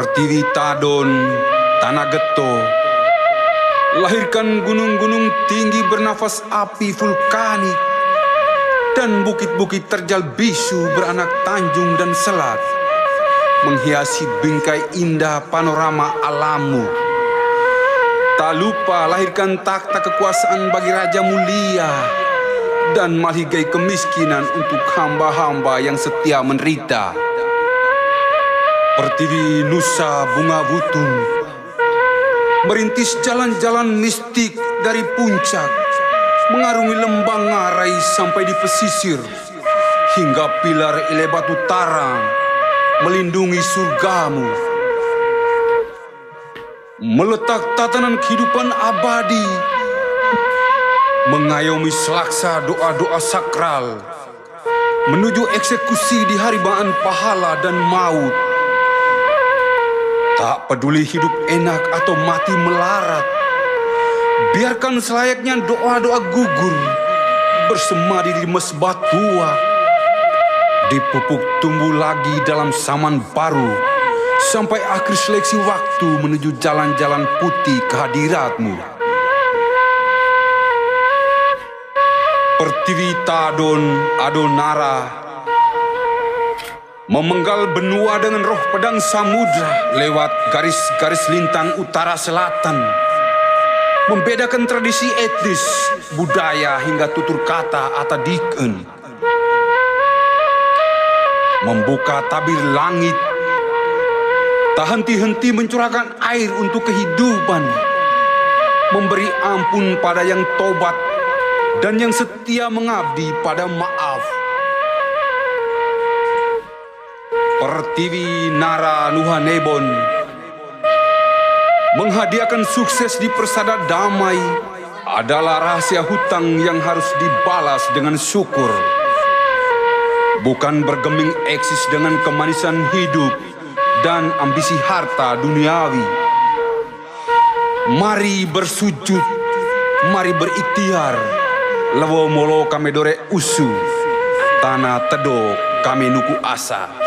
Pertiwi Tadon, Tanah Geto, lahirkan gunung-gunung tinggi bernafas api vulkanik, dan bukit-bukit terjal bisu beranak tanjung dan selat, menghiasi bingkai indah panorama alammu. Tak lupa lahirkan takhta kekuasaan bagi raja mulia, dan maligai kemiskinan untuk hamba-hamba yang setia menderita. Pertiwi Nusa Bunga Butung, merintis jalan-jalan mistik dari puncak, mengarungi lembah Ngarai sampai di pesisir, hingga pilar Ile Batu Tarang melindungi surgamu. Meletak tatanan kehidupan abadi, mengayomi selaksa doa-doa sakral, menuju eksekusi di haribaan pahala dan maut. Tak peduli hidup enak atau mati melarat, biarkan selayaknya doa-doa gugur bersemadi di mesbah tua, dipupuk tumbuh lagi dalam zaman baru, sampai akhir seleksi waktu menuju jalan-jalan putih kehadiratmu. Pertiwi Tadon Adonara, memenggal benua dengan roh pedang samudra lewat garis-garis lintang utara selatan, membedakan tradisi etnis, budaya hingga tutur kata atau diken, membuka tabir langit, tak henti-henti mencurahkan air untuk kehidupan, memberi ampun pada yang tobat dan yang setia mengabdi pada maaf. Pertiwi Nara Nuhanebon, menghadiahkan sukses di persada damai adalah rahasia hutang yang harus dibalas dengan syukur, bukan bergeming eksis dengan kemanisan hidup dan ambisi harta duniawi. Mari bersujud, mari berikhtiar, lewo molo kame dore usu, tanah tedo kame nuku asa.